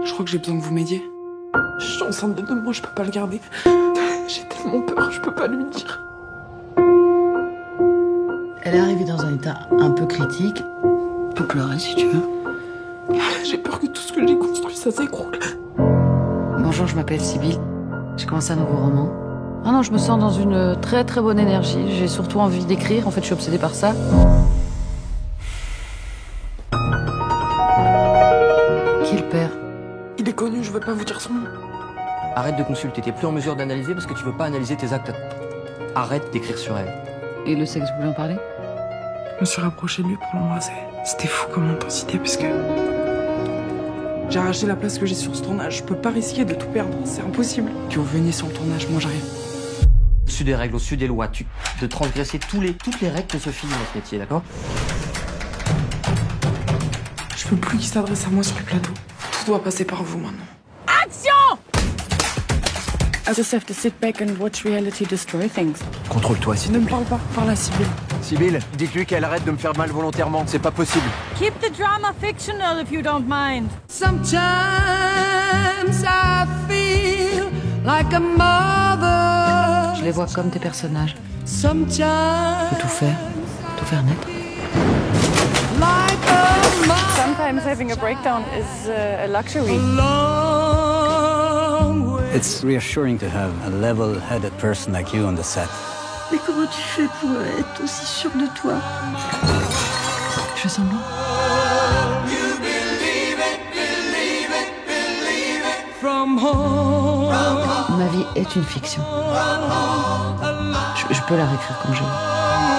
Je crois que j'ai besoin que vous m'aidiez. Je suis enceinte de 2 mois, je peux pas le garder. J'ai tellement peur, je peux pas lui dire. Elle est arrivée dans un état un peu critique. Tu peux pleurer si tu veux. J'ai peur que tout ce que j'ai construit, ça s'écroule. Bonjour, je m'appelle Sybille. J'ai commencé un nouveau roman. Ah non, je me sens dans une très très bonne énergie. J'ai surtout envie d'écrire. En fait, je suis obsédée par ça. Qui est le père? Il est connu, je veux pas vous dire son nom. Arrête de consulter, t'es plus en mesure d'analyser parce que tu veux pas analyser tes actes. Arrête d'écrire sur elle. Et le sexe, vous voulez en parler? Je me suis rapprochée de lui pour l'embrasser. C'était fou comme intensité parce que j'ai arraché la place que j'ai sur ce tournage. Je peux pas risquer de tout perdre, c'est impossible. Que vous veniez sur le tournage, moi j'arrive. Au-dessus des règles, au-dessus des lois, de transgresser toutes les règles que se filent dans ce métier, d'accord? Je peux plus qu'il s'adresse à moi sur le plateau. Tout doit passer par vous maintenant. Action! I just have to sit back and watch reality destroy things. Contrôle-toi, s'il te Ne me plaît. parle pas, parle à Sybille. Sybille, dites-lui qu'elle arrête de me faire mal volontairement. C'est pas possible. Keep the drama fictional if you don't mind. Sometimes I feel like a mother. Je les vois comme des personnages. Sometimes Faut tout faire naître. like a mother. Sometimes having a breakdown is a luxury. Long way. It's reassuring to have a level-headed person like you on the set. Mais comment tu fais pour être aussi sûre de toi? Je fais semblant. From home. Ma vie est une fiction. Je peux la réécrire comme je veux.